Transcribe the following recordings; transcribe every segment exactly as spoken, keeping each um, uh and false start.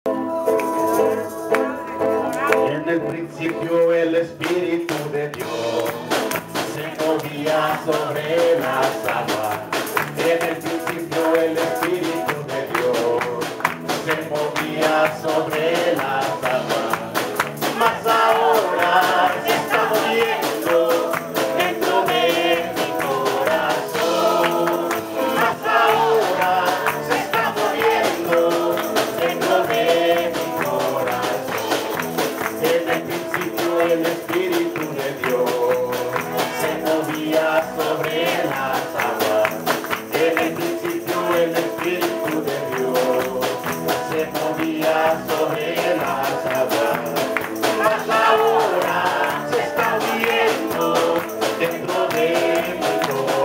En el principio el Espíritu de Dios se movía sobre las aguas. En el principio el Espíritu de Dios se movía sobre las aguas. Mas ahora se está moviendo dentro de mi corazón. Mas ahora se está moviendo dentro de mi corazón. En el principio el Espíritu de Dios se movía sobre las aguas. En el principio el Espíritu de Dios se movía sobre las aguas. Mas ahora se está moviendo dentro de mi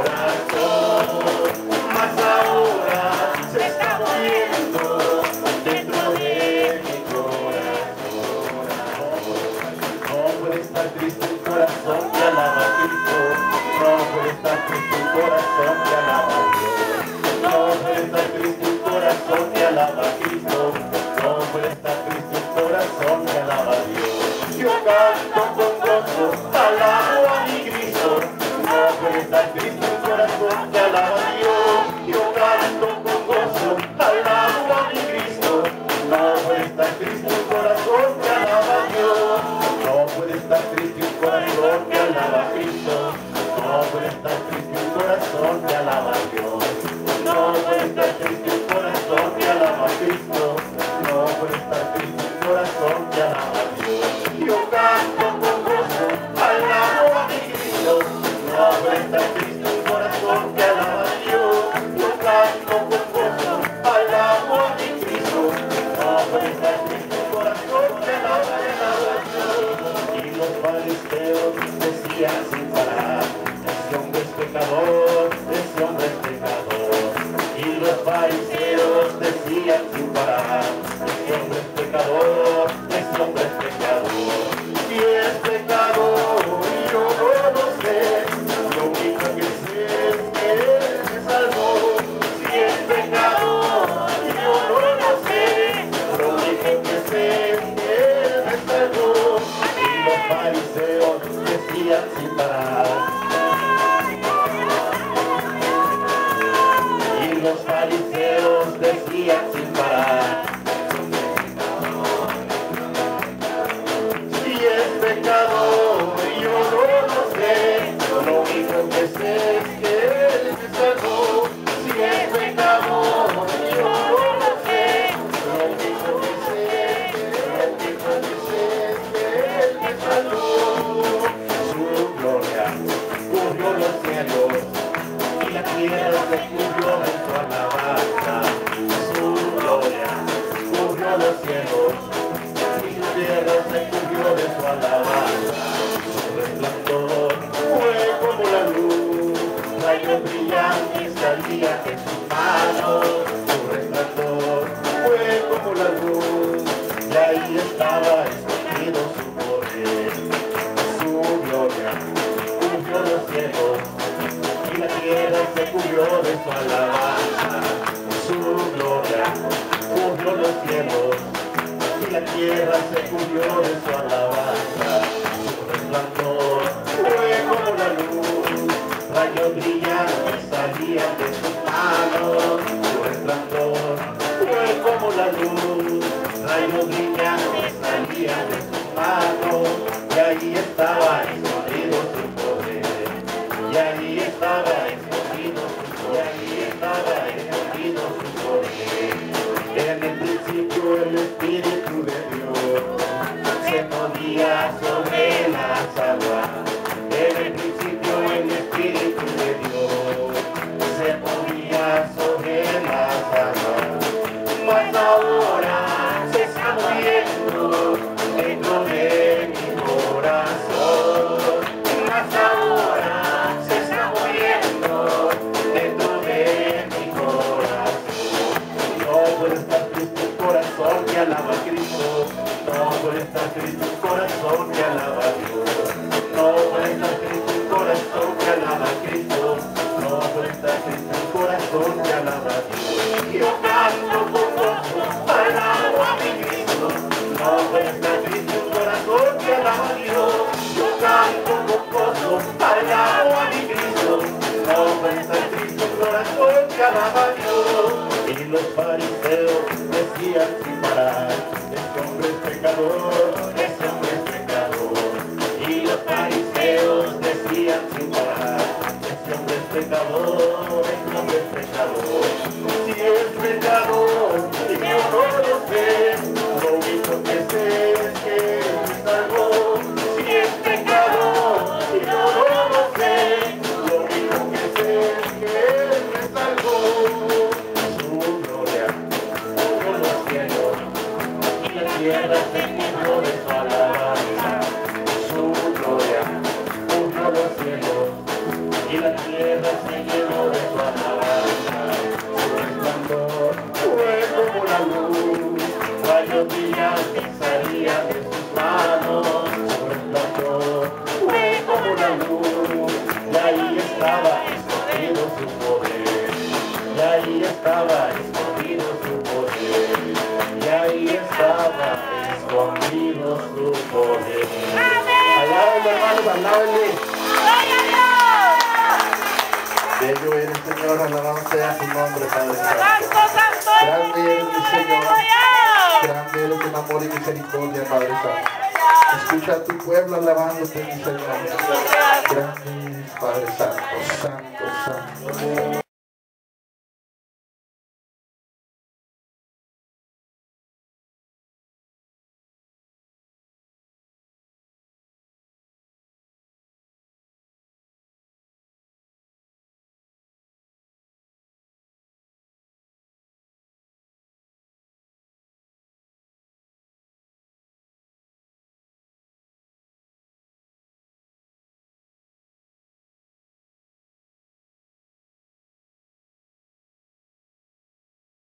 corazón. Mas ahora se está moviendo dentro de mi corazón. No puede estar triste un corazón que alaba a Cristo. No puede estar triste un corazón que alaba a Dios. No puede estar triste un corazón que alaba a Cristo. No puede estar triste un corazón que alaba a Dios. Yo canto con gozo, alabo a mi Cristo. No puede estar triste un corazón que alaba a Dios. Yo canto con gozo, alabo a mi Cristo. No puede estar triste un corazón que alaba a Dios. No puede estar triste un corazón que alaba a Cristo. No puede estar triste un corazón que alaba a Dios. No puede estar triste un corazón que alaba a Cristo. No puede estar triste un corazón que alaba a Dios. Yo canto con gozo, alabo a mi Cristo. No puede estar triste un corazón que alaba a Dios. Yo canto con gozo, alabo a mi Cristo. No puede estar triste un corazón que alaba a Dios. Y los fariseos decían sin parar: ese hombre es pecador, ese hombre es pecador. Y los fariseos decían sin parar: ese hombre es pecador, ese hombre es pecador. Si es pecador, yo no lo sé. Lo único que sé es que Él me salvó. Si es pecador, yo no lo sé. Lo único que sé es que Él me salvó. Y los fariseos decían sin parar. Y los fariseos decían sin parar: si es pecador, yo no lo sé. Lo único que sé es que Él me salvó. Si es pecador, yo no lo sé. Lo único que sé, lo único que sé es que Él me salvó. Su gloria cubrió los cielos y la tierra se cubrió de su alabanza. Su gloria cubrió los cielos y la tierra se cubrió de su alabanza. Su resplandor fue como la luz, rayos brillantes salían de sus manos. Su resplandor fue como la luz, y ahí estaba escondido su poder. Su gloria cubrió los cielos y la tierra se cubrió de su alabanza. Su gloria cubrió los cielos y la tierra se cubrió de su alabanza. Su resplandor fue como la luz, rayos brillantes salían de sus manos. Su resplandor fue como la luz, rayos brillantes salían de sus manos. Y ahí estaba escondido su poder. Y ahí estaba escondido su poder. Y ahí estaba escondido su poder. En el principio el Espíritu de Dios se movía sobre las aguas. En el principio el Espíritu de Dios se movía sobre las aguas. Mas ahora se está moviendo dentro de mi corazón. Mas ahora se está moviendo dentro de mi corazón. No puede estar triste un corazón que alaba a Cristo. No puede estar triste un corazón que alaba a Dios. No puede estar triste un corazón que alaba a Cristo. No puede estar triste un corazón que alaba a Dios. Yo canto con gozo, alabo a mi Cristo. agradaba a Dios. Y los fariseos decían sin parar, este hombre es pecador, este hombre es pecador. Y los fariseos decían sin parar, este hombre es pecador, este hombre es pecador. Si es pecador, y yo no lo sé, lo único que sé es que Él me salvó. Si es pecador, y yo no lo sé, lo único que sé es que Él me salvó. Su gloria cubrió los cielos, y la tierra se llenó de su alabanza. Su gloria cubrió los cielos, y la tierra se llenó de su alabanza. Su resplandor fue como la luz, rayos brillantes salían de sus manos. Su resplandor fue como la luz, y ahí estaba escondido su poder, y ahí estaba escondido su poder, y ahí estaba escondido su poder. Alábenle, hermanos, alábenle. Bello eres, Señor, alabado sea tu nombre, Padre Santo. Grande eres, mi Señor. Grande eres en amor y misericordia, Padre Santo. Escucha a tu pueblo alabándote, mi Señor. Grande eres, Padre Santo, Santo, Santo.